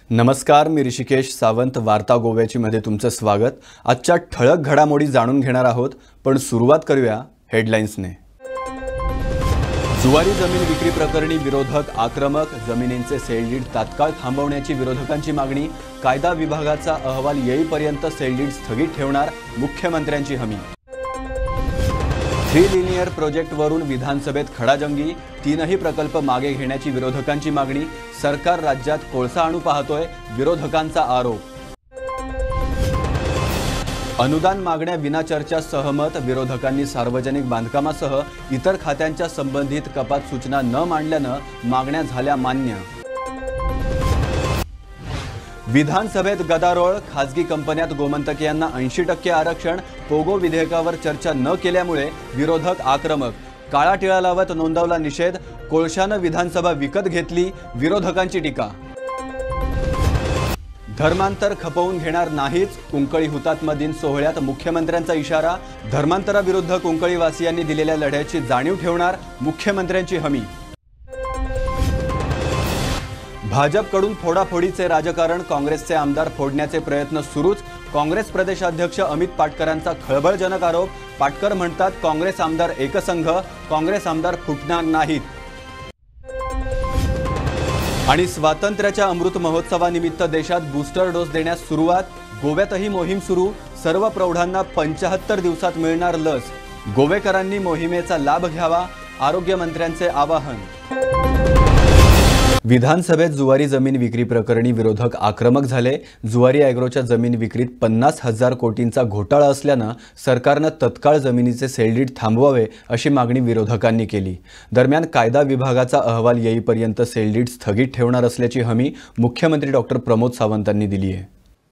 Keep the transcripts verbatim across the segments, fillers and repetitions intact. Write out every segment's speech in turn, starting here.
नमस्कार, मी ऋषिकेश सावंत वार्ता गोव्याची मध्ये तुमचं स्वागत। आजच्या ठळक घडामोडी जाणून घेणार आहोत, पण सुरुवात करूया हेडलाईन्सने। जुवारी जमीन विक्री प्रकरणी विरोधक आक्रमक, जमिनींचे सेल डीड तात्काळ थांबवण्याची विरोधकांची मागणी, कायदा विभागाचा अहवाल येईपर्यंत सेल डीड स्थगित ठेवणार, मुख्यमंत्र्यांची हमी। थ्री लिनियर प्रोजेक्टवरून विधानसभेत खडाजंगी, तीनही प्रकल्प मागे घेण्याची विरोधकांची मागणी, सरकार राज्यात कोळसा आणू पाहतोय, विरोधकांचा आरोप। अनुदान मागण्या विना चर्चा सहमत, विरोधकांनी सार्वजनिक बांधकामासह इतर खात्यांच्या संबंधित कपात सूचना न मांडल्यानं मागण्या झाल्या मान्य। विधानसभेत गदारोळ, खासगी कंपन्यात गोमंतकीयांना ऐंशी टक्के आरक्षण, पोगो विधेयकावर चर्चा न केल्यामुळे विरोधक आक्रमक, काळा टिळा लावत नोंदवला निषेध, कोळशानं विधानसभा विकत घेतली, विरोधकांची टीका। धर्मांतर खपवून घेणार नाहीच, कुंकळी हुतात्मा दिन सोहळ्यात मुख्यमंत्र्यांचा इशारा, धर्मांतराविरुद्ध कुंकळीवासियांनी दिलेल्या लढ्याची जाणीव ठेवणार, मुख्यमंत्र्यांची हमी। भाजपकडून फोडाफोडीचे राजकारण, काँग्रेसचे आमदार फोडण्याचे प्रयत्न सुरूच, काँग्रेस प्रदेशाध्यक्ष अमित पाटकरांचा खळबळजनक आरोप, पाटकर म्हणतात काँग्रेस आमदार एकसंघ, काँग्रेस आमदार फुटणार नाहीत। आणि स्वातंत्र्याच्या अमृत महोत्सवानिमित्त देशात बूस्टर डोस देण्यास सुरुवात, गोव्यातही मोहीम सुरू, सर्व प्रौढांना पंच्याहत्तर दिवसात मिळणार लस, गोवेकरांनी मोहिमेचा लाभ घ्यावा, आरोग्यमंत्र्यांचे आवाहन। विधानसभेत जुवारी जमीन विक्री प्रकरणी विरोधक आक्रमक झाले। जुवारी ॲग्रोच्या जमीन विक्रीत पन्नास हजार कोटींचा घोटाळा असल्यानं सरकारनं तत्काळ जमिनीचे सेल डीड थांबवावे अशी मागणी विरोधकांनी केली। दरम्यान कायदा विभागाचा अहवाल येईपर्यंत सेल डीड स्थगित ठेवणार असल्याची हमी मुख्यमंत्री डॉक्टर प्रमोद सावंतांनी दिली आहे।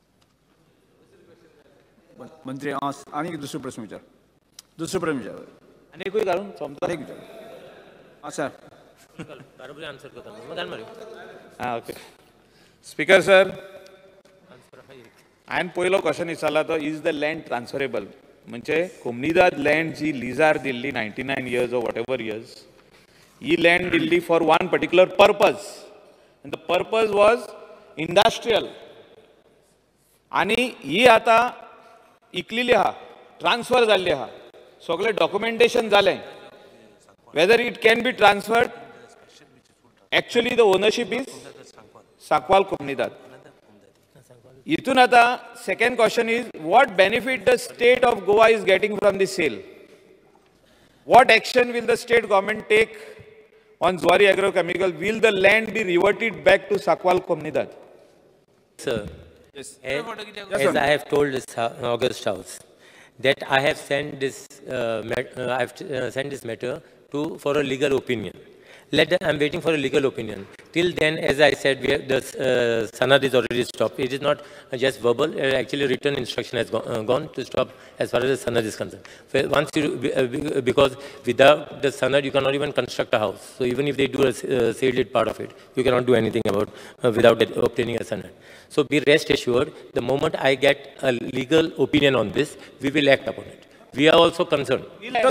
मंत्री आणि दुसरा प्रश्न विचार दुसरा प्रश्न विचार आणि कोई कारण समजा एक विचार हां सर बरोबर आन्सर करता मग मारू हां ओके स्पीकर सर हांवें पयलो क्वेश्चन विचारला तो इज द लँड ट्रान्सफरेबल म्हणजे कोमनीदाद लँड जी लिजार दिल्ली ninety nine years or whatever years ही लँड दिल्ली for one particular purpose the purpose was industrial आणि ही आता इकलेली आहा ट्रान्सफर जाल्ली आहा सगळें डॉक्युमेंटेशन जालें whether it can be transferred actually the ownership is Sakwal Comunidad. Itun ata second question is what benefit the state of Goa is getting from the sale? What action will the state government take on Zuari Agrochemical? Will the land be reverted back to Sakwal Comunidad? Sir, yes. As, as I have told this August House that I have sent this uh, uh, I have uh, sent this matter to for a legal opinion. Let them, I'm waiting for a legal opinion. Till then, as I said, we have, the uh, sanad is already stopped. It is not uh, just verbal. Uh, actually, written instruction has gone, uh, gone to stop as far as the sanad is concerned. So once you, uh, because without the sanad, you cannot even construct a house. So even if they do a uh, sealed part of it, you cannot do anything about uh, without it, obtaining a sanad. So be rest assured. The moment I get a legal opinion on this, we will act upon it. We are also concerned.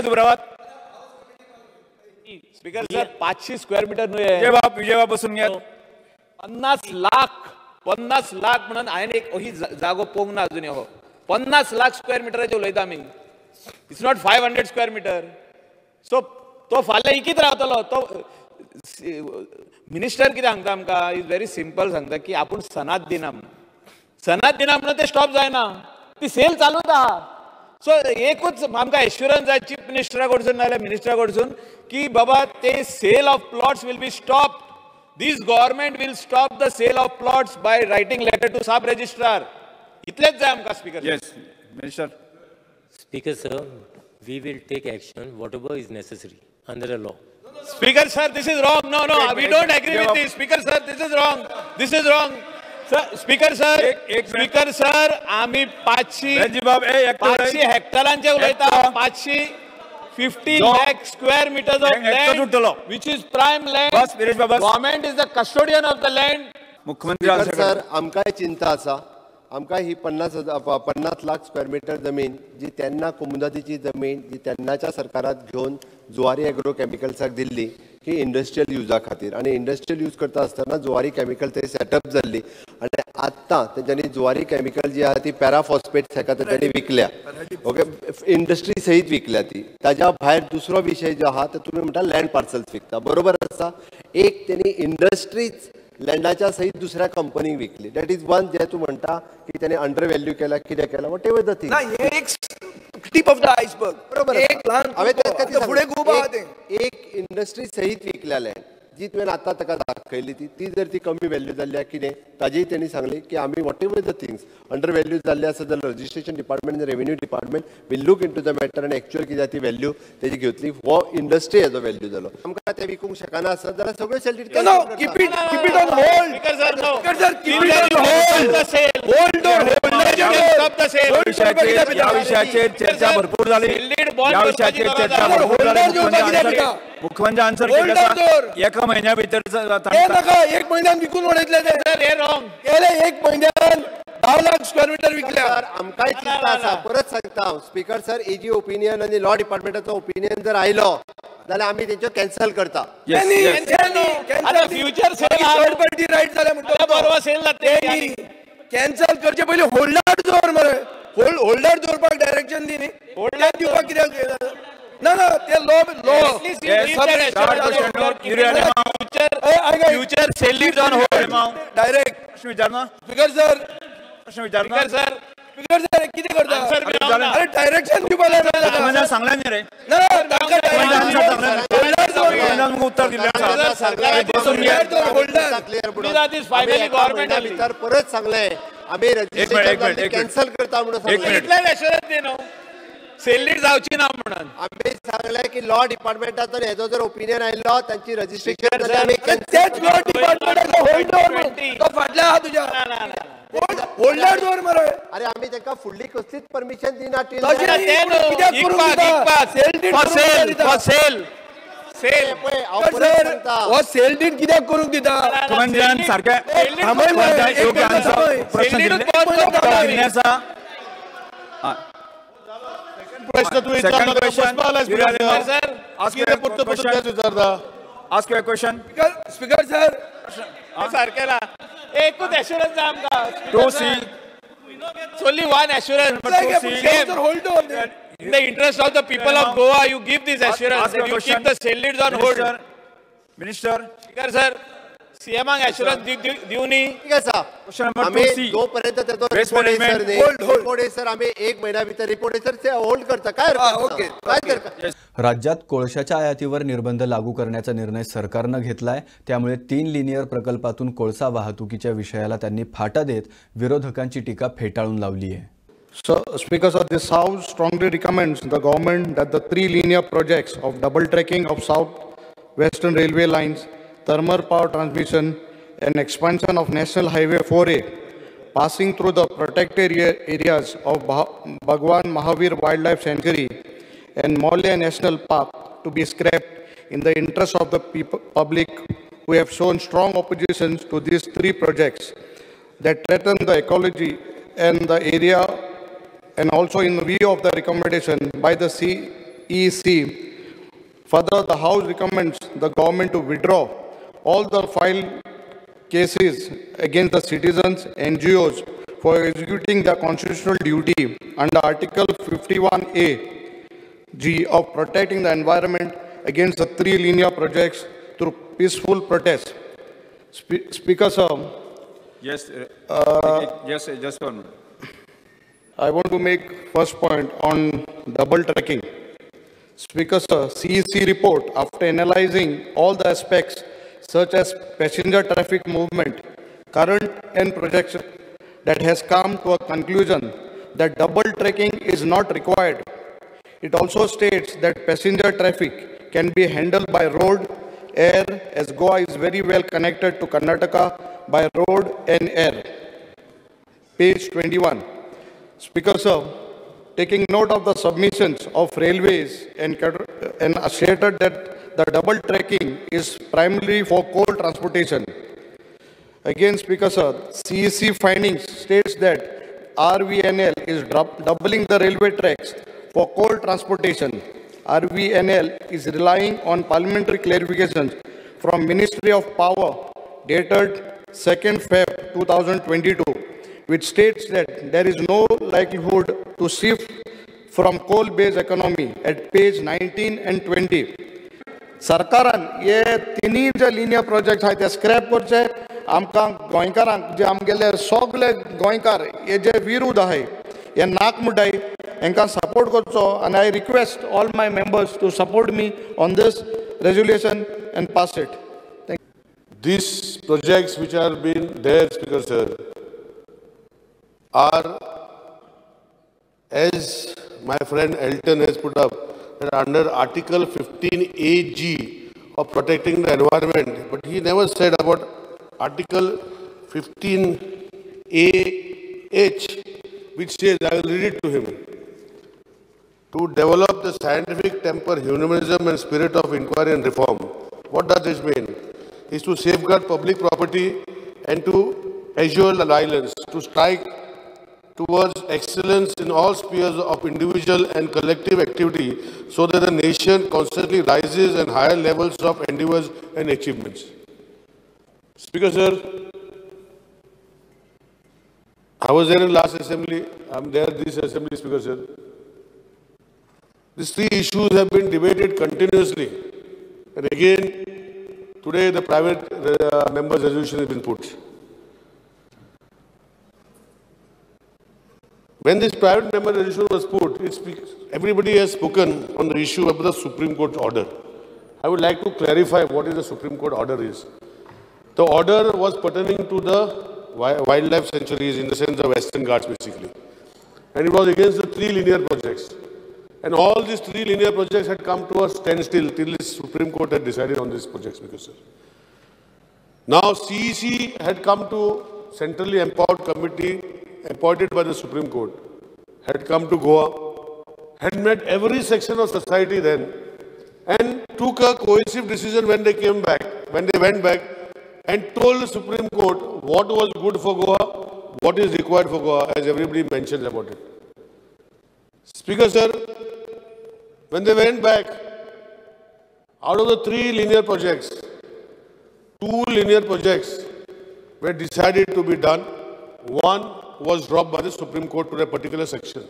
Speaker sir पाचशे square metre Vijay बाप विजय बाप बसून घ्या पन्नास लाख पन्नास लाख म्हणून हांवें एक ही जागो पळोवंक ना अजून हो पन्नास लाख स्क्वेअर मिटराचे उलयता आमी it's not five hundred square metre so तो फाल्यां इकीत रावतलो तो मिनिस्टर कितें सांगता आमकां इज व्हेरी सिंपल सांगता की आपूण सनाद दिना म्हणून सनाद दिना म्हणून ते स्टॉप जायना ती सेल चालूच आहा सो एकूच आमकां एश्युरन्स जाय चीफ मिनिस्टरा कडसून नाजाल्यार मिनिस्टरा कडसून की बाबा ते sale of plots will be stop this government will stop the sale of plots by writing letter to sub registrar इतलेच जाय आमकां speaker yes minister speaker sir we will take action whatever is necessary under a law speaker sir this is wrong no no we don't agree with this speaker sir this is wrong this is wrong sir speaker sir speaker sir आम्ही पाचशे पाचशे हेक्टरांचे उलयता पाचशे fifty lakh square meters of land which is prime land government is the custodian of the land मुख्यमंत्री sir आमकांय चिंता आसा आमकां ही पन्नास हजार पन्नास लाख स्क्वेअर मीटर जमीन जी त्यांना कुमुदातीची जमीन जी त्यांनाच्या सरकारात घेऊन जुवारी ॲग्रो केमिकल्साक दिल्ली की इंडस्ट्रियल युजा खातीर आनी इंडस्ट्रियल यूज करता आसतना जुवारी केमिकल थंय सेटअप जाल्ली आनी आत्तां तेंच्यांनी जुवारी केमिकल जी आहा ती पॅराफॉस्फेट हेका तेंच्यांनी विकल्या ओके इंडस्ट्री सहीत विकल्या ती ताज्या भायर दुसरो विशय जो आहा तो तुमी म्हणटा लँड पार्सल्स विकता बरोबर आसा एक तेणी इंडस्ट्रीज लँडाच्या सहीत दुसऱ्या कंपनीक विकली दॅट इज वन जे तूं म्हणटा की तेणे अंडर व्हॅल्यू केला कितें केला वॉट एवर द थिंग हे एक टीप ऑफ द आयसबर्ग बरोबर एक ल्हान हांवें तेच खातीर फुडें सांगलें. खूब आहा एक- तें एक इंडस्ट्री सहीत विकल्या लँड जी तुवें आतां ताका दाखयली ती ती जर ती कमी व्हॅल्यू जाल्ल्या कितें ताजेय तेणी सांगली की आमी whatever the things undervalue जाल्ले आसा जाल्यार registration department revenue department will look into the matter आनी एक्चुअल कितें ती व्हॅल्यू तेजी घेतली हो इंडस्ट्री हेजो व्हॅल्यू जालो आमकां ते विकूंक शकना आसत जाल्यार सगळ्यो सेल्डीड No, keep it, keep it on hold. Speaker sir, no. Speaker sir, keep it on Stop hold. the sale. Hold on, hold on. Stop the sale. Hold on, विषयाचेर या विषयाचेर चर्चा भरपूर झाली Lead bond या विषयाचेर करपाची चर्चा गरज भरपूर आहे. झाली Hold on, मुख्यमंत्री hold on, आन्सर मुख्यमंत्री आन्सर Hold केलें on, आसा sir. एका म्हयन्या भितर हे नका एक म्हयन्यान विकून उडयतले ते Sir, हे wrong. गेले एक म्हयन्यान धा लाख स्क्वेअर मिटर विकल्या सर आमकांय चिंता आसा परत सांगता हांव स्पीकर सर हेजी ओपिनियन आनी लॉ डिपार्टमेंटाचो ओपिनियन जर आयलो जाल्यार आमी तेंचो कॅन्सल करता आता future sale हा. थर्ड पार्टी राईट जाल्या आता म्हणतो परवा सेल जाते कॅन्सल करचे पयलीं होल्डार दवर मरे होल्ड होल्डार दवरपाक डायरेक्शन दी न्ही होल्डार दिवपाक कित्याक ना ना ते law law future sale lead on hold direct प्रश्न विचारना स्पीकर सर प्रश्न विचारना सर स्पीकर सर कितें करता Answer बी जावना. अरे डायरेक्शन दिवपाक जाय मुख्यमंत्र्यान सांगलें न्ही रे ना ना ताका होल्डार दवर मुख्यमंत्र्यान तुमकां उत्तर दिल्लें आसा होल्डार clear Please, that is finally government only. भितर परत सांगले आमी एक मिनिट, एक मिनिट, रजिस्ट्रेशन एक कॅन्सल करता म्हणून एक सांगले मिनिट. इतल्याच एश्युरन्स दी न्हू सेल लीड जावची ना म्हणून आमी सांगले की लॉ डिपार्टमेंटाचो हेजो जर ओपिनियन आयलो तांची रजिस्ट्रेशन Sir, जाल्यार आमी अरे तेच लॉ डिपार्टमेंटाचो होल्डर तो फाटल्या आहा तुज्या होल्डर दवर मरे अरे आमी तांकां फुडली कसलीच परमिशन दिना till तशें then. ते न्हू कित्याक करून इकपाक दिता? इकपाक Sale deed for करून sale दिता. for sale सेल पळय, हांव तर परत सर सांगता. हो सेल डीड कित्याक करूंक दिता मुख्यमंत्र्यान सारक्या थांबय मरे, मुख्यमंत्र्यान एक योग्य मिनिट आन्सर थांबय. प्रश्न सेल दिल्ले लीड बंद करता उत्तर आमी. दिल्लें आसा प्रश्न तू Second question. Sir Ask your question. Ask your question. Speaker sir सारकेला एकूच एश्युरन्स जाय आमकां To see only one assurance sir hold on in the interest of the people of Goa you give this assurance Ask your that you question. keep the sale leads on hold Minister, Minister, Speaker sir सीएमाक assurance दिव न्ही ठीक आसा Question number आमी two C. जोपर्यंत तेजो Waste report येयसर management. न्ही Hold, hold. रिपोर्ट येयसर आमी एक महिन्या भितर रिपोर्ट येयसर ते होल्ड करता काय हा, हरकत ओके, ना. काय हरकत राज्यात कोळशाच्या आयातीवर निर्बंध लागू करण्याचा निर्णय सरकारनं घेतलाय त्यामुळे तीन लिनियर प्रकल्पातून कोळसा वाहतुकीच्या विषयाला त्यांनी फाटा देत विरोधकांची टीका फेटाळून लावली आहे. So, Speaker, sir, this House strongly recommends the government that the three linear projects of double tracking of South Western Railway lines, thermal power transmission, and expansion of National Highway four A, passing through the protected area- areas of Bah- Bhagwan Mahavir Wildlife Sanctuary and Maulya National Park to be scrapped in the interest of the people, public who have shown strong opposition to these three projects that threaten the ecology and the area, and also in view of the recommendation by the C E C. Further, the House recommends the government to withdraw all the filed cases against the citizens and N G Os for executing their constitutional duty under Article fifty-one A G of protecting the environment against the three linear projects through peaceful protest. Spe- Speaker, sir, yes, uh, yes, just one minute. I want to make first point on double tracking. Speaker, sir, C E C report, after analyzing all the aspects such as passenger traffic movement, current and projection, that has come to a conclusion that double tracking is not required. It also states that passenger traffic can be handled by road, air, as Goa is very well connected to Karnataka by road and air. Page twenty-one. Speaker, sir, taking note of the submissions of railways and, and asserted that the double tracking is primarily for coal transportation. Again, Speaker, sir, C E C findings states that R V N L is doubling the railway tracks for coal transportation. R V N L is relying on parliamentary clarifications from Ministry of Power dated second February two thousand twenty-two, which states that there is no likelihood to shift from coal-based economy at page nineteen and twenty. सरकारान हे तिनी जे linear project आहाय ते scrap करचे, आमकां गोंयकारांक जे आमगेले सगळे गोंयकार हे जे विरोध आहाय हे नाक मुड्डाय हांकां सपोर्ट करचो. आनी I request all my members to support me on this resolution and pass it. These projects which are being there, Speaker Sir, are, as my friend Elton has put up, that under Article fifteen A G of protecting the environment, but he never said about Article fifteen A H, which says, I will read it to him, to develop the scientific temper, humanism and spirit of inquiry and reform. What does this mean? Is to safeguard public property and to assure violence, to strike towards excellence in all spheres of individual and collective activity so that the nation constantly rises and higher levels of endeavors and achievements. Speaker Sir, I was there in last assembly, I am there this assembly, Speaker Sir. These three issues have been debated continuously, and again today the private uh, members' resolution has been put. When this private member resolution was put, it speaks, everybody has spoken on the issue of the Supreme Court order. I would like to clarify what is the Supreme Court order is. The order was pertaining to the wildlife sanctuaries, in the sense of Western Ghats basically. And it was against the three linear projects. And all these three linear projects had come to a standstill till the Supreme Court had decided on these projects, because sir. Now C E C had come to centrally empowered committee appointed by the Supreme Court, had come to Goa, had met every section of society then, and took a cohesive decision when they came back, when they went back, and told the Supreme Court what was good for Goa, what is required for Goa, as everybody mentions about it. Speaker Sir, when they went back, out of the three linear projects, two linear projects were decided to be done. One was dropped by the Supreme Court to a particular section.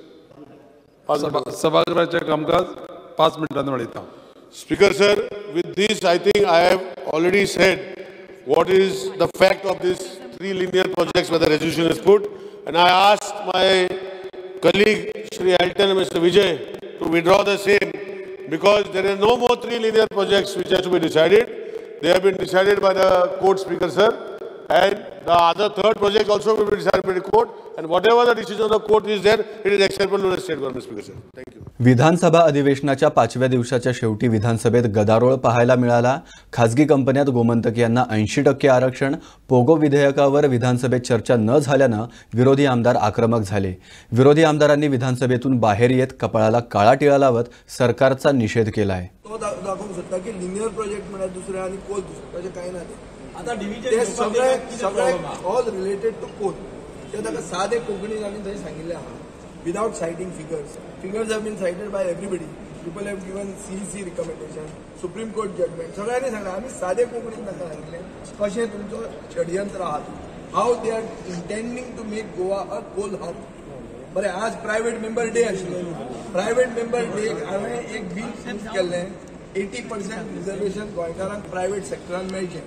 सभागृहाचे कामकाज पाच मिनिटांनी वाढीता. Speaker Sir, with this I think I have already said what is the fact of these three linear projects where the resolution is put, and I asked my colleague Shri Elton and Mister Vijay to withdraw the same, because there are no more three linear projects which have to be decided. They have been decided by the court, Speaker Sir, and the other third project also will be decided by the court, and whatever the decision of the court is there, it is acceptable to the state government, Speaker Sir. Thank you. विधानसभा अधिवेशनाच्या पाचव्या दिवसाच्या शेवटी विधानसभेत गदारोळ पाहायला मिळाला. खासगी कंपन्यात गोमंतक यांना ऐंशी टक्के आरक्षण, पोगो विधेयकावर विधानसभेत चर्चा न झाल्यानं विरोधी आमदार आक्रमक झाले. विरोधी आमदारांनी विधानसभेतून बाहेर येत कपाळाला काळा टिळा लावत सरकारचा निषेध केलाय. तो दाखवू शकता की लिनियर प्रोजेक्ट म्हणजे दुसरे आणि कोल दुसरे काही नाही. आता डिव्हिजन सगळे सगळे ऑल रिलेटेड टू कोल. ते ताका साधे कोंकणीन आमी थंय सांगिल्ले आहा, without citing figures. Figures have been cited by everybody. People have given C E C recommendation, Supreme Court judgment. सगळ्यांनी सांगा आम्ही साधे कोंकणीन ताका सांगिल्ले कशें तुमचो षडयंत्र आहात. How they are intending to make Goa a coal hub. बरें, आज प्रायव्हेट मेंबर डे आशिल्लो. प्रायव्हेट मेंबर डे हांवें एक बील सूट केल्लें, एटी पर्सेंट रिजर्वेशन गोंयकारांक प्रायव्हेट सेक्टरान मेळचें.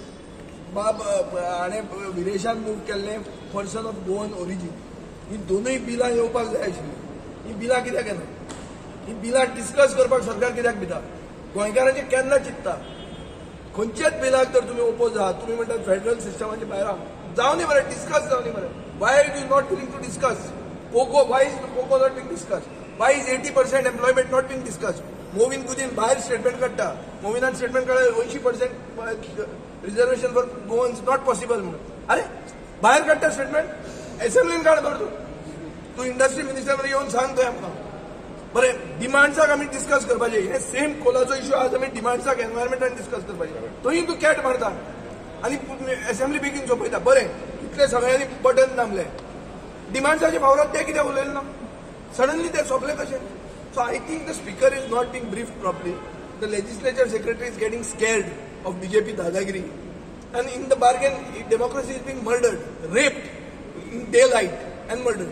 बाब हाणें विदेशांत मूव केल्लें पर्सन ऑफ गोवन ओरिजीन. ही दोनूय बिलां येवपाक जाय आशिल्लीं. ही बिलां कित्याक येना? ही बिलां डिस्कस करपाक सरकार कित्याक भिता? गोंयकारांचें केन्ना चिंतता? खंयच्याच बिलाक जर तुमी ओपोज आहात, तुमी म्हणटात फेडरल सिस्टमाचे भायर आहा, जावं न्ही मरे, डिस्कस जावं न्ही मरे. Why are you not willing to discuss? पोको, वाय इज पोको not being discuss? Why is eighty percent employment not being discuss? Mauvin Godinho भायर स्टेटमेंट काडटा, मोविनान स्टेटमेंट काडटा अंयशी percent reservation for Goans not possible म्हणून. अरे भायर काडटा स्टेटमेंट, असेंब्लीन काड करतो. तू इंडस्ट्री मिनिस्टर मध्ये येऊन सांग थंय आमकां. बरें, डिमांड्साक आमी डिस्कस करपाचें. हे सेम कोलाचो इश्यू आज आमी डिमांड्साक एनवायरमेंटान डिस्कस करपाचें. थंय तूं कॅट मारता आनी असेंब्ली बेगीन सोंपयता. बरें, कितले सगळ्यांनी बटन दामले, डिमांड्साचे फावरात ते कित्याक उलयले ना? सडनली ते सोंपले कशें? So I think the speaker is not being briefed properly. The legislature secretary is getting scared of B J P dadagiri. And in the bargain, democracy is being murdered, raped in daylight and murdered.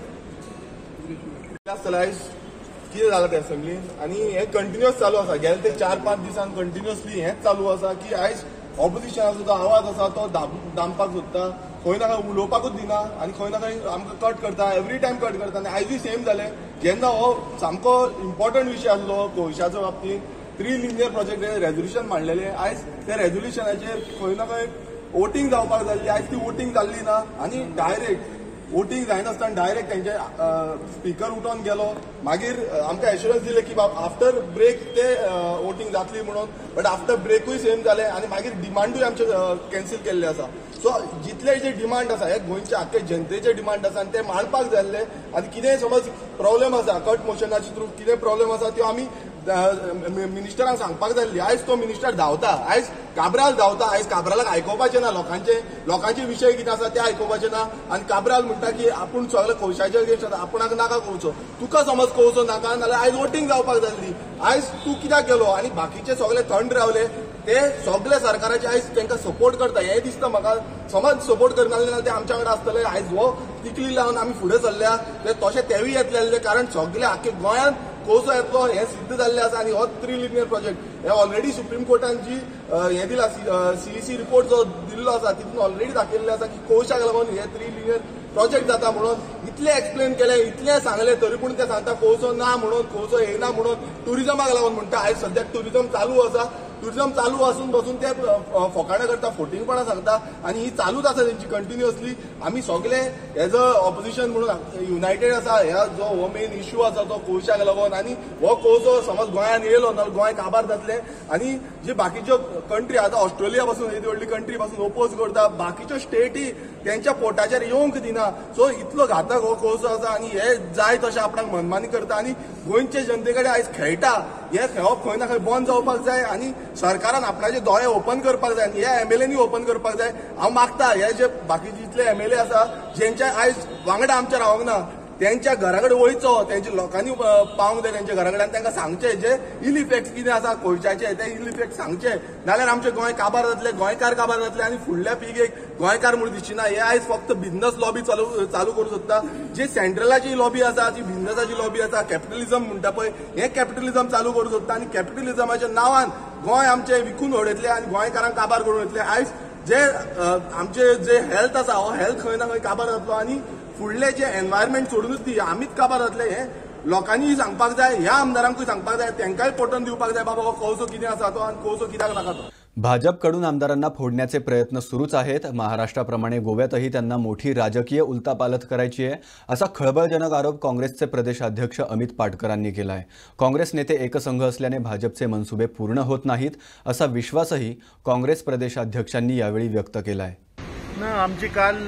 कितें जालां त्या असेंब्लीन आनी हे continuous चालू आसा गेले ते चार पांच दिसान कंटिन्युअसली हेच चालू आसा की आयज ऑपोजिशनाचो जो आवाज आसा तो दामपाक सोदता खंय ना खंय उलोवपाकूच दिना आनी खंय ना खंय आमकां कट करता एवरी टायम कट करता आनी आयजूय सेम जालें जेन्ना हो सामको इम्पॉर्टंट विशय आसलो कोळशाच्या बाबतींत थ्री लिनियर प्रोजेक्ट रेझोल्युशन मांडलेलें आयज त्या रेझोल्युशनाचेर खंय ना खंय वोटींग जावपाक जाल्ली आयज ती वोटींग जाल्ली ना आनी डायरेक्ट वोटींग जायनासतना डायरेक्ट तेंचे स्पीकर उठोन गेलो मागीर आमकां एश्युरन्स दिलें की आफ्टर ब्रेक ते वोटींग जातली म्हणून बट आफ्टर ब्रेकूय सेम जालें आनी मागीर डिमांडूय आमचे कॅन्सील केल्ले आसा सो जितले जे डिमांड आसा हे गोंयचे आख्खे जनतेचे डिमांड आसा आनी ते मांडपाक जाल्ले आनी कितेंय समज प्रॉब्लेम आसा कट मोशनाचे थ्रू कितें प्रॉब्लेम आसा त्यो आमी मिनिस्टरांक सांगपाक जाल्ली आयज तो मिनिस्टर धांवता आयज काब्राल धांवता आयज काब्रालाक आयकोवपाचें ना लोकांचे लोकांचे विशय कितें आसा ते आयकोवपाचे ना आनी काब्राल म्हणटा की आपूण सगळे कोळशाचे अगेन्स्ट आसा आपुणाक नाका कोळसो तुका समज कोळसो नाका नाल्यार आयज वोटींग जावपाक जाल्ली आयज तूं कित्याक गेलो आनी बाकीचे सगळे थंड रावले ते सगळे सरकाराचे आयज तांकां सपोर्ट करता हें दिसता म्हाका समज सपोर्ट करनासले जाल्यार ते आमच्या वांगडा आसतले आयज हो तिकली लावन आमी फुडें सरल्या ते तशें तेवूय येतले कारण सगळे आख्खे गोंयांत कोळसो येतलो हें सिद्ध जाल्लें आसा आनी हो थ्री लिनियर प्रोजेक्ट हे ऑलरेडी सुप्रीम कोर्टान जी हें दिला सीईसी रिपोर्ट जो दिल्लो आसा तितून ऑलरेडी दाखयल्लें आसा की कोळशाक लागून हे थ्री लिनियर प्रोजेक्ट जाता म्हणून इतले एक्सप्लेन केले इतले सांगले तरी पूण ते सांगता कोळसो ना म्हणून कोळसो येना म्हणून टुरिजमाक लागून म्हणटा आयज सद्याक टुरिजम चालू आसा टुरिजम चालू आसून बसून ते फोकाणें करता फोटिंगपणां सांगता आनी ही चालूच आसा तेंची कंटिन्युअसली आमी सगळे एज अ ऑपोजिशन म्हणून युनायटेड आसा ह्या जो हो मेन इश्यू आसा तो कोळशाक लागून आनी हो कोळसो समज गोंयांत येयलो नाल्यार गोंय काबार जातलें आनी जी बाकीच्यो कंट्री आतां ऑस्ट्रेलिया पासून येदी व्हडली कंट्री पासून ओपोज करता बाकीच्यो स्टेटी तेंच्या पोटाचेर येवंक दिना सो इतलो घातक हो कोळसो आसा आनी हे जाय तशें आपणाक मनमानी करता आनी गोंयचे जनते कडेन आयज खेळटा हे खेळप खंय ना खंय बंद जावपाक जाय आनी सरकारान आपणाचे दोळे ओपन करपाक जाय आनी हे एमएलएनी ओपन करपाक जाय हांव मागता हे जे बाकीचे जितले एमएलए आसा जेंचे आयज वांगडा आमचे रावंक ना त्यांच्या घरा कडेन वयचो त्यांच्या लोकांनी पावंक जाय त्यांच्या घरा कडेन आनी तांकां सांगचें जे इल इफेक्ट्स कितें आसा कोळशाचे ते इल इफेक्ट सांगचे नाल्यार आमचें गोंय काबार जातलें गोंयकार काबार जातले आनी फुडल्या पिळगेक गोंयकार म्हूण दिसची ना हे आयज फक्त बिझनस लॉबी चालू चालू करूं सोदता जी सेंट्रलाची लॉबी आसा जी बिझनसाची लॉबी आसा कॅपिटलिझम म्हणटा पळय हें कॅपिटलिझम चालू करूं सोदता आनी कॅपिटलिझमाच्या नांवान गोंय आमचें विकून उडयतले आनी गोंयकारांक काबार करून उडयतले आयज जे आमचे जे हेल्थ आसा हो हेल्थ खंय ना खंय काबार जातलो आनी फुडले जे एनवायरमेंट सोडूनच ती आमीच काबार जातले हे लोकांनी सांगपाक जाय ह्या आमदारांकूय सांगपाक जाय तांकांय पटोवन दिवपाक जाय बाबा हो कोळसो कितें आसा तो आनी कोळसो कित्याक नाका तो भाजपकडून आमदारांना फोडण्याचे प्रयत्न सुरूच आहेत महाराष्ट्राप्रमाणे गोव्यातही त्यांना मोठी राजकीय उलथापालथ करायची आहे असा खळबळजनक आरोप काँग्रेसचे प्रदेशाध्यक्ष अमित पाटकरांनी केला आहे काँग्रेस नेते एकसंघ असल्याने भाजपचे मनसुबे पूर्ण होत नाहीत असा विश्वासही काँग्रेस प्रदेशाध्यक्षांनी यावेळी व्यक्त केला आहे ना आमची काल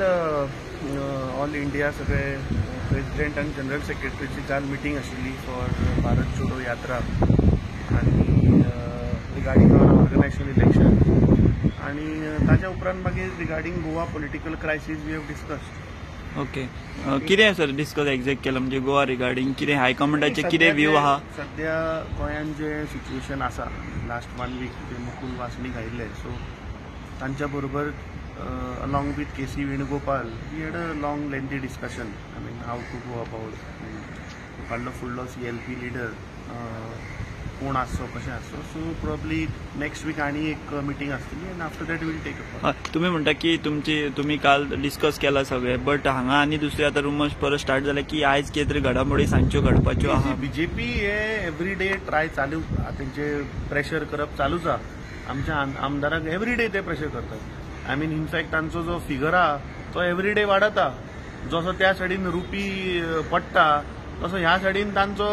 ऑल इंडिया सगळे प्रेसिडेंट आणि जनरल सेक्रेटरीची काल मिटींग आशिल्ली फॉर भारत जोडो यात्रा आनी रिगार्डिंग ऑर्गनायझेशन इलेक्शन आनी ताच्या उपरांत मागीर regarding Goa political crisis we have discussed okay कितें सर डिस्कस एक्झॅक्ट केलां म्हणजे गोवा रिगार्डिंग कितें हायकमांडाचे कितें व्यू आहा सद्या गोंयांत जे सिच्युएशन आसा लास्ट वन वीक ते मुकुल वासनीक आयिल्ले सो तांच्या बरोबर Uh, along with K C Venugopal, we had a long, lengthy discussion. I mean, how to go about. Kallo fullo C L P leader, कोण आसो कशें आसो. So probably next week आनी एक मीटिंग आसतली and after that we will take a call. तुम्ही म्हणटा की तुमची तुम्ही काल डिस्कस केला सगळे बट हांगा आनी दुसरे आतां रुमर्स परत स्टार्ट जाले की आयज कितें तरी घडामोडी सांजच्यो घडपाच्यो आहा. बीजेपी हे एवरी डे ट्राय चालू तेंचे प्रेशर करप चालूच आहा आमच्या आमदाराक एवरी डे ते प्रेशर करतात. आय मीन इनफॅक्ट तांचो जो फिगर आहा तो एवरीडे वाडता जसो त्या सायडीन रुपी पडटा तसो ह्या सायडीन तांचो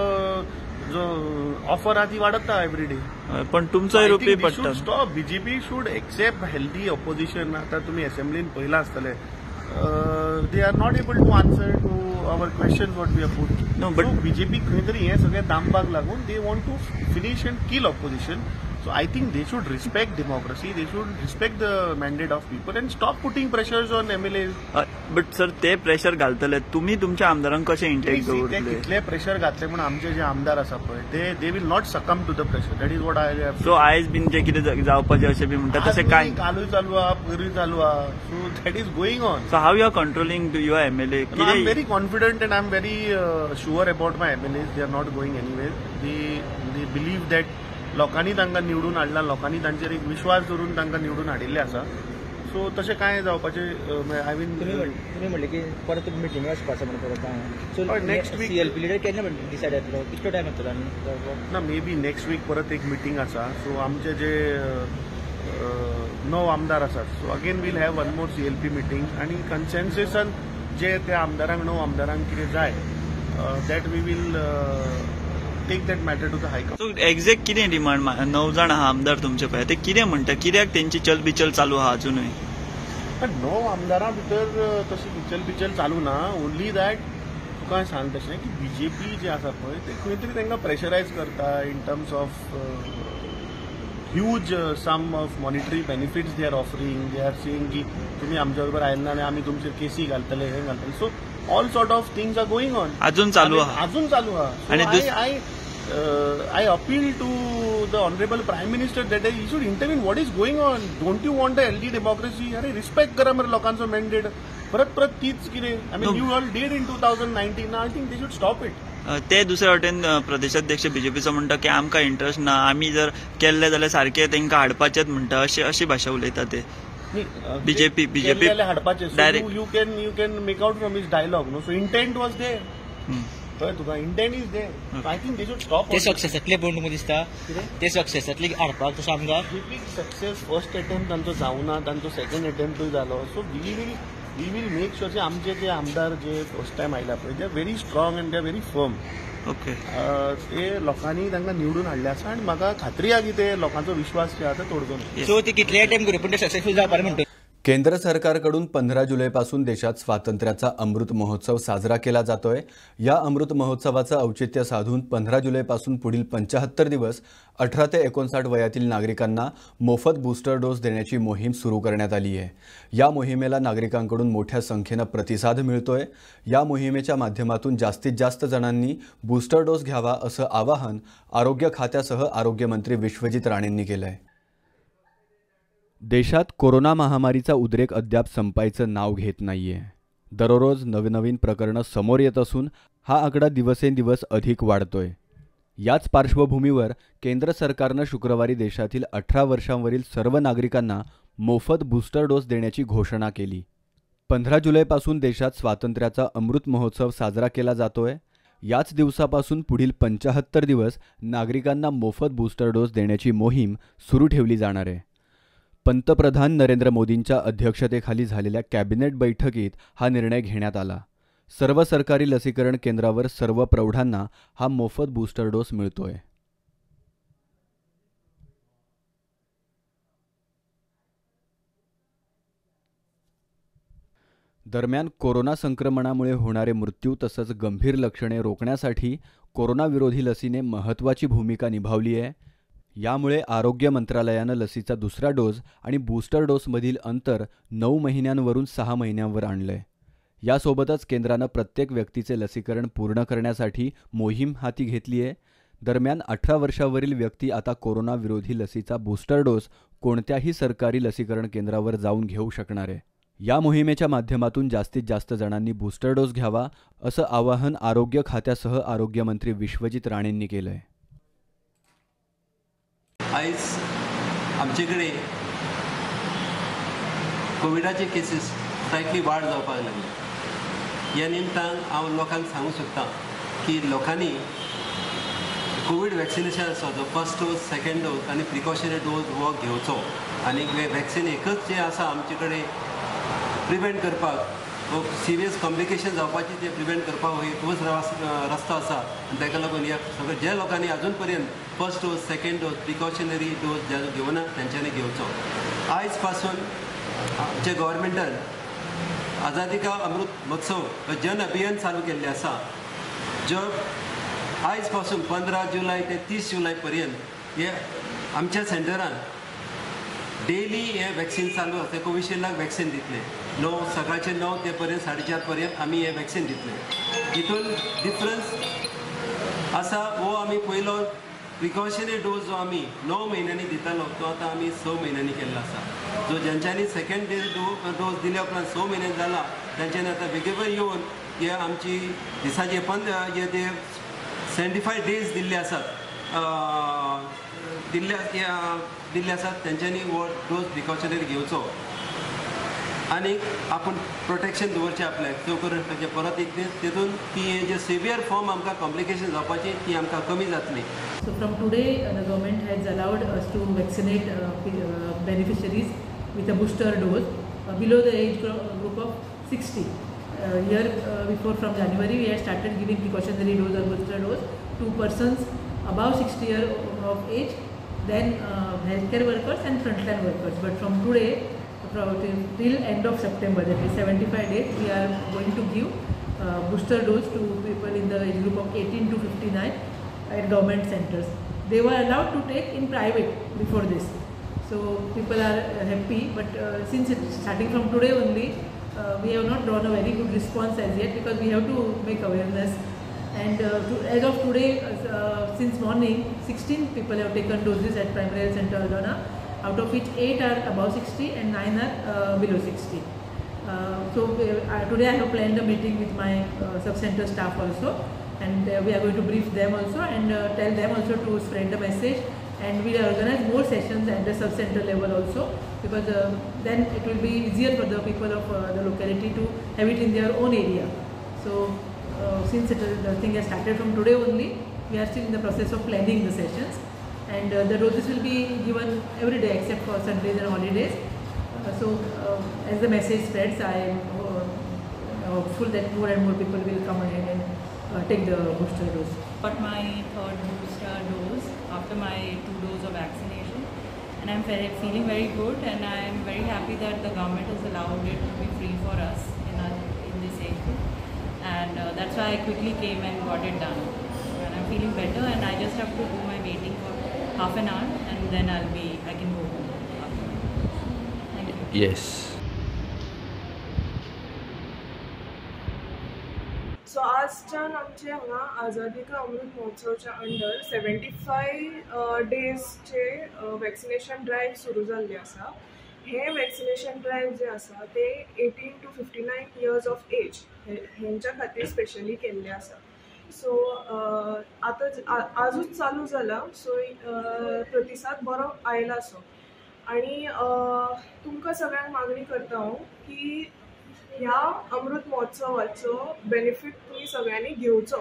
जो ऑफर आहा ती वाडता एवरीडे पण तुमचोय रुपी पडटा. Stop BJP should accept healthy opposition. आता तुम्ही असेंब्लीन पयला आसतले they are not able to answer to our question what we are put no but BJP खंय तरी हे सगळें दामपाक लागून they want to finish and kill opposition. So I think they should respect democracy, they should respect the mandate of people and stop putting pressures on M L As. But sir ते pressure घालतले तुम्ही तुमच्या आमदारांक कशें intact ते दवरतले कितले pressure घातले पण आमचे जे आमदार आसा पळय ते they will not succumb to the pressure. That is what I. So आयज बीन जे कितें जावपाचें अशें बी म्हणटा तशें कांय कालूय चालू आहा, पयरूय चालू आहा. So that is going on. So how you are controlling your M L A? I am very confident and I am very sure about my M L As. They are not going anywhere. They they believe that लोकांनी तांकां निवडून हाडला, लोकांनी तांचेर एक विश्वास दवरून तांकां निवडून हाडिल्ले आसा. सो तशें कांय जावपाचें आय मीन तुमी म्हणले की परत मिटींग वचपाचो म्हणून परत. So next week CLP leader केन्ना डिसायड जातलो, कितलो टायम येतलो आनी ना मे बी नेक्स्ट वीक परत एक मिटींग आसा. सो आमचे जे णव आमदार आसात so again will have one more CLP meeting आनी कन्सेन्सेसान जे त्या आमदारांक णव आमदारांक कितें जाय that we will take that matter to the high commission. So exact कितें डिमांड णव जाण आहा आमदार तुमचे पळय ते कितें म्हणटा, कित्याक तेंची चल बिचल चालू आहा अजुनूय? णव आमदारां भितर तशी बिचल बिचल चालू ना. ओन्ली दॅट तुका सांग तशें की बीजेपी जे आसा पळय ते खंय तरी तांकां प्रेशरायज करता in terms of huge sum of monetary benefits they are offering. They are saying की तुमी आमच्या बरोबर आयले ना आनी आमी तुमचेर केसी घालतले हे घालतले. So all sort of things are going on. अजून चालू आहा अजून चालू आहा. I I I appeal to the honourable prime minister that he should intervene what is going on. Don't you want a healthy democracy? अरे respect करा मरे लोकांचो मॅन्डेट. परत परत तीच कितें I mean you all did in two thousand nineteen. I think they should stop it. ते दुसरे वटेन प्रदेशाध्यक्ष बीजेपीचो म्हणटा की आमकां इंट्रस्ट ना, आमी जर केल्ले जाल्यार सारखे तांकां हाडपाचेच म्हणटा, अशी अशी भाशा उलयता ते. बीजेपी बीजेपी हाडपाचे you can you can make out from his dialogue no. So intent was there. कळ्ळें तुका, intent is there. I think they should stop. ते सक्सेस जातले पूण तुमकां दिसता ते सक्सेस जातले हाडपाक तसो आमकां? सक्सेस फर्स्ट अटेम्प्ट तांचो जावना, तांचो सेकंड अटेम्प्टूय जालो. So we will we will make sure आमचे जे आमदार जे फर्स्ट टायम आयला पळय they are very strong and they are very firm. Okay. ते लोकांनी तांकां निवडून हाडले आसा आनी म्हाका खात्री आहा की ते लोकांचो विश्वास जे आहा तो तोडचो ना. सो ते कितले अटेम्प्ट करूं पूण ते सक्सेसफूल जावपा म्हणटा. केंद्र सरकारकडून पंधरा जुलैपासून देशात स्वातंत्र्याचा अमृत महोत्सव साजरा केला जातोय. या अमृत महोत्सवाचं औचित्य साधून पंधरा जुलैपासून पुढील पंचाहत्तर दिवस अठरा ते एकोणसाठ वयातील नागरिकांना मोफत बूस्टर डोस देण्याची मोहीम सुरू करण्यात आली आहे. या मोहिमेला नागरिकांकडून मोठ्या संख्येनं प्रतिसाद मिळतोय. या मोहिमेच्या माध्यमातून जास्तीत जास्त जणांनी बूस्टर डोस घ्यावा असं आवाहन आरोग्य खात्यासह आरोग्यमंत्री विश्वजित राणेंनी केलं आहे. देशात कोरोना महामारीचा उद्रेक अद्याप संपायचं नाव घेत नाहीये. दररोज नवनवीन प्रकरणं समोर येत असून हा आकडा दिवसेंदिवस अधिक वाढतोय. याच पार्श्वभूमीवर केंद्र सरकारनं शुक्रवारी देशातील अठरा वर्षांवरील सर्व नागरिकांना मोफत बूस्टर डोस देण्याची घोषणा केली. पंधरा जुलैपासून देशात स्वातंत्र्याचा अमृत महोत्सव साजरा केला जातोय. याच दिवसापासून पुढील पंचाहत्तर दिवस नागरिकांना मोफत बूस्टर डोस देण्याची मोहीम सुरू ठेवली जाणार आहे. पंतप्रधान नरेंद्र मोदींच्या अध्यक्षतेखाली झालेल्या कॅबिनेट बैठकीत हा निर्णय घेण्यात आला. सर्व सरकारी लसीकरण केंद्रावर सर्व प्रौढांना हा मोफत बूस्टर डोस मिळतोय. दरम्यान कोरोना संक्रमणामुळे होणारे मृत्यू तसंच गंभीर लक्षणे रोखण्यासाठी कोरोनाविरोधी लसीने महत्त्वाची भूमिका निभावली आहे. यामुळे आरोग्य मंत्रालयानं लसीचा दुसरा डोस आणि बूस्टर डोसमधील अंतर नऊ महिन्यांवरून सहा महिन्यांवर आणलंय. यासोबतच केंद्रानं प्रत्येक व्यक्तीचे लसीकरण पूर्ण करण्यासाठी मोहीम हाती घेतली आहे. दरम्यान अठरा वर्षावरील व्यक्ती आता कोरोना विरोधी लसीचा बूस्टर डोस कोणत्याही सरकारी लसीकरण केंद्रावर जाऊन घेऊ शकणार आहे. या मोहिमेच्या माध्यमातून जास्तीत जास्त जणांनी बूस्टर डोस घ्यावा असं आवाहन आरोग्य खात्यासह आरोग्यमंत्री विश्वजित राणेंनी केलं आहे. आयज आमचे कडेन कोविडाचे केसीस स्लायटली वाड जावपाक लागले. ह्या निमतान हांव लोकांक सांगूं सोदतां की लोकांनी कोवीड वॅक्सिनेशन आसा जो फर्स्ट डोस सेकंड डोस आनी प्रिकॉशनरी डोस हो घेवचो. आनी वॅक्सिन एकच जे आसा आमचे कडेन प्रिवेंट करपाक सिरियस कॉम्प्लिकेशन जावपाची जे प्रिवेंट करपाक हो एकूच रस्तो आसा. आनी ताका लागून ह्या सगळ्या ज्या लोकांनी अजून पर्यंत first dose second dose precautionary dose जे घेवना तांच्यांनी घेवचो. आयज पासून जे गव्हर्मेंटान आझादी का अमृत महोत्सव जन अभियान चालू केल्लें आसा जो आयज पासून पंदरा जुलय ते तीस जुलय पर्यंत हे आमच्या सेंटरान डेली हे वॅक्सीन चालू आसता. कोविशिल्डाक वॅक्सीन दितले णव सकाळचे णव ते पर्यंत साडे चार पर्यंत आमी हे वॅक्सीन दितले. हितून डिफरन्स आसा हो आमी पयलो प्रिकॉशनरी डोस जो आमी णव म्हयन्यांनी दितालो तो आतां आमी स म्हयन्यांनी केल्लो आसा. जो ज्यांच्यांनी सेकंड डोस डोस दिल्या उपरांत स म्हयने जाला तांच्यांनी आतां बेगीन येवन हे आमची दिसाचे पंद हे ते सेव्हन्टी फाय डेज दिल्ले आसात दिल्ले दिल्ले आसात तेंच्यांनी हो डोस प्रिकॉशनरी घेवचो आनी आपूण प्रोटेक्शन दवरचें आपल्याक त्यो करून ताचे परत एक दीस तितून ती हे जे सिवियर फॉर्म आमकां कॉम्प्लिकेशन जावपाची ती आमकां कमी जातली. So from today uh, the government has allowed us to vaccinate uh, uh, beneficiaries with a booster dose uh, below the age group of sixty. Uh, year uh, before from January we had started giving precautionary dose or booster dose to persons above sixty years of age, then uh, healthcare workers and frontline workers. But from today till end of September, that is seventy-five days, we are going to give uh, booster dose to people in the age group of eighteen to fifty-nine at government centers. They were allowed to take in private before this. So people are uh, happy, but uh, since it's starting from today only, uh, we have not drawn a very good response as yet because we have to make awareness. And uh, to, as of today, uh, since morning, sixteen people have taken doses at Primary Health Center Aldona, out of which eight are above sixty and nine are uh, below sixty. Uh, so uh, today I have planned a meeting with my uh, sub-center staff also, and uh, we are going to brief them also and uh, tell them also to spread the message, and we will organize more sessions at the sub-center level also, because uh, then it will be easier for the people of uh, the locality to have it in their own area. So uh, since it, the thing has started from today only, we are still in the process of planning the sessions, and uh, the doses will be given every day except for Sundays and holidays. Uh, so uh, as the message spreads, I am uh, hopeful that more and more people will come ahead and uh, take the booster dose. Got my third booster dose after my two doses of vaccination, and I'm very, feeling very good, and I'm very happy that the government has allowed it to be free for us in, our, in this age group, and uh, that's why I quickly came and got it done, and I'm feeling better, and I just have to do my waiting for half an hour, and then I'll be, I can go home. Thank you. Yes. So आजच्यान आमचे हांगा आझादी का अमृत महोत्सवच्या under seventy five डेजचे vaccination drive सुरू जाल्ली आसा. हे vaccination drive जे आसा ते eighteen to fifty nine years of age हेंच्या खातीर स्पेशली केल्ले आसा. सो आतां आजूच चालू जाला, सो प्रतिसाद बरो आयला. सो आनी तुमकां सगळ्यांक मागणी करता हांव की ह्या अमृत महोत्सवाचो बेनिफीट तुम्ही सगळ्यांनी घेवचो.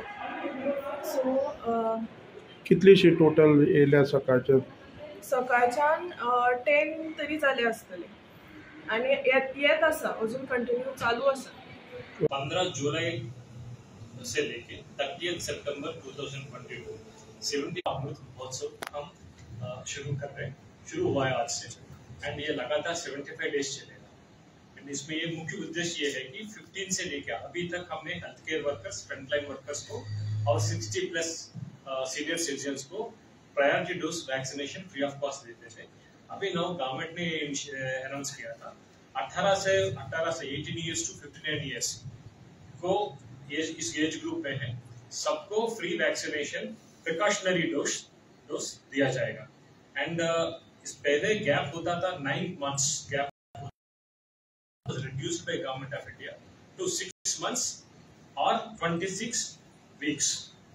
सो कितलीशी टोटल येयल्या सकाळचे? सकाळच्यान टेन तरी जाले आसतले आनी येत येत आसा, अजून कंटिन्यू चालू आसा. पंद्रह जुलाई से लेके थर्टियथ सितंबर two thousand twenty two seventy Amrit Mahotsav हम शुरू कर रहे हैं. शुरू हुआ है आज से, एंड ये लगातार सेवेंटी फाइव डेज चलेगा. एंड इसमें ये मुख्य उद्देश्य ये है कि फिफ्टीन से लेकर अभी तक हमने health care workers, frontline workers को और सिक्सटी प्लस सीनियर सिटीजन्स को priority dose vaccination free of cost देते थे. अभी नौ गवर्नमेंट ने अनाउंस किया था अठारह से अठारह से eighteen years to fifty nine years को ये इस एज ग्रुप में है, सबको free vaccination precautionary dose dose दिया जाएगा. एंड uh, इस पहले गैप होता था nine months gap was reduced by Government of India to six months or twenty-six weeks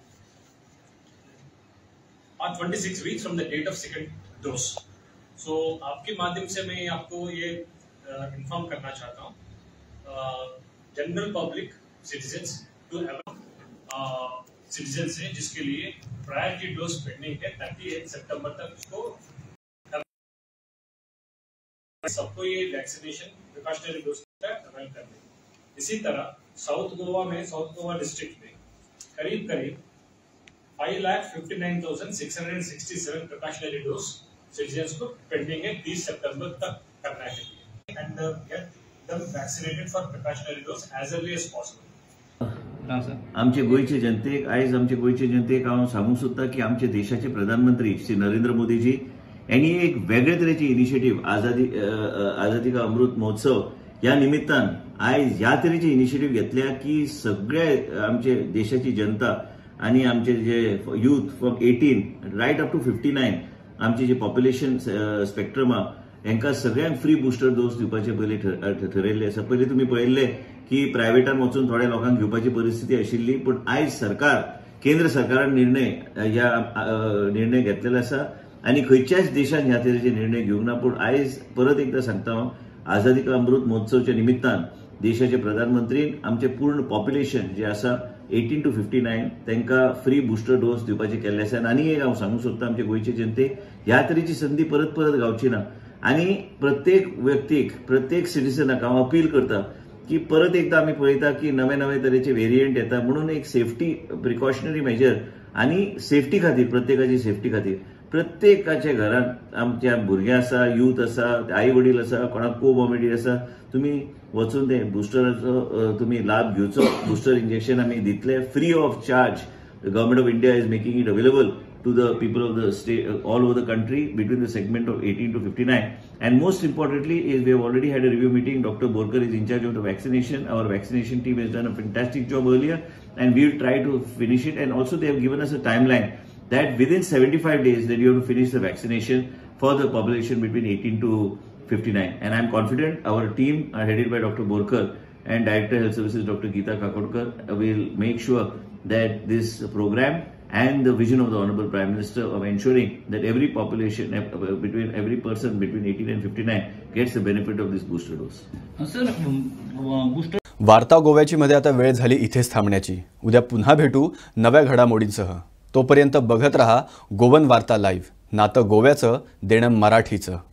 or twenty-six weeks from the date of second dose. So आपके माध्यम से मैं आपको ये इन्फॉर्म uh, करना चाहता हूँ general public citizens to citizens है जिसके लिए प्रायोरिटी डोज पेंडिंग है थर्टी एट सितंबर तक उसको सबको ये वैक्सीनेशन प्रिकॉशनरी डोज अवेल कर दें. इसी तरह साउथ गोवा में साउथ गोवा डिस्ट्रिक्ट में करीब करीब five lakh fifty nine thousand six hundred sixty seven precautionary dose citizens को पेंडिंग है तीस सितंबर तक करना है and get them vaccinated for precautionary dose as early as possible. आमचे गोयचे जनतेक आयज आमचे गोयचे जनतेक हांव सांगूंक सोदतां की आमचे देशाचे प्रधानमंत्री श्री नरेंद्र मोदीजी आणि एक वेगळे तरेची इनिशिएटीव आझादी आझादी का अमृत महोत्सव ह्या निमित्तान आयज ह्या तरेची इनिशिएटीव घेतल्या की सगळे आमचे देशाची जनता आणि आमचे जे youth from eighteen right up to fifty nine आमचे जे पॉप्युलेशन स्पेक्ट्रम हांकां सगळ्यांक फ्री बुस्टर डोस दिवपाचे पयले ठरयल्ले आसा. पयलीं तुमी पळयल्ले की प्रायवेटान वचून थोड्या लोकांक घेवपाची परिस्थिती आशिल्ली, पूण आयज सरकार केंद्र सरकारान निर्णय ह्या निर्णय घेतलेलो आसा आनी खंयच्याच देशान ह्या तरेचे निर्णय घेवंक ना. पूण आयज परत एकदा सांगता हांव, आझादी का अमृत महोत्सवच्या निमित्तान देशाचे प्रधानमंत्रीन आमचे पूर्ण पॉप्युलेशन जे आसा एटीन टू फिफ्टी नायन तांकां फ्री बुस्टर डोस दिवपाचे केल्ले आसा. आनी एक हांव सांगूंक सोदतां आमचे गोंयचे जनतेक, ह्या तरेची संदी परत परत गावची ना. आनी प्रत्येक व्यक्तीक प्रत्येक सिटिझनाक हांव अपील करता की परत एकदा आमी पळयता की नवे नवे तरेचे वेरियंट येता, म्हणून एक सेफ्टी प्रिकॉशनरी मेजर आनी सेफ्टी खातीर प्रत्येकाची सेफ्टी खातीर प्रत्येकाच्या घरांत आमच्या भुरगें आसा, यूथ आसा, आई वडील आसा, कोणाक कोमॉर्बिडिटी आसा, तुमी वचून ते बुस्टराचो तुमी लाभ घेवचो. बुस्टर इंजेक्शन आमी दितले free of charge. Government of India is making it available to the people of the state uh, all over the country between the segment of eighteen to fifty-nine. And most importantly is we have already had a review meeting. Doctor Borkar is in charge of the vaccination. Our vaccination team has done a fantastic job earlier and we will try to finish it. And also they have given us a timeline that within seventy-five days that you have to finish the vaccination for the population between eighteen to fifty-nine. And I am confident our team are headed by Doctor Borkar and Director Health Services Doctor Geeta Kakodkar will make sure that this program and the vision of the Honorable Prime Minister of ensuring that every population, uh, between every person between eighteen and fifty-nine gets the benefit of this booster dose. Sir, booster. वार्ता गोव्याची मध्ये आता वेळ झाली इथेच थांबण्याची. उद्या पुन्हा भेटू नव्या घडामोडींसह. तोपर्यंत बघत रहा गोवन वार्ता लाईव्ह. नातं गोव्याचं, देणं मराठीचं.